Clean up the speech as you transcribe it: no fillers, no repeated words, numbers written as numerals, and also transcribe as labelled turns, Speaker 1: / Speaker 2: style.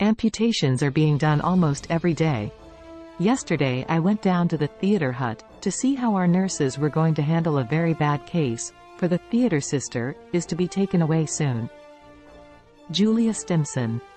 Speaker 1: Amputations are being done almost every day. Yesterday I went down to the theater hut to see how our nurses were going to handle a very bad case, for the theater sister is to be taken away soon. Julia Stimson.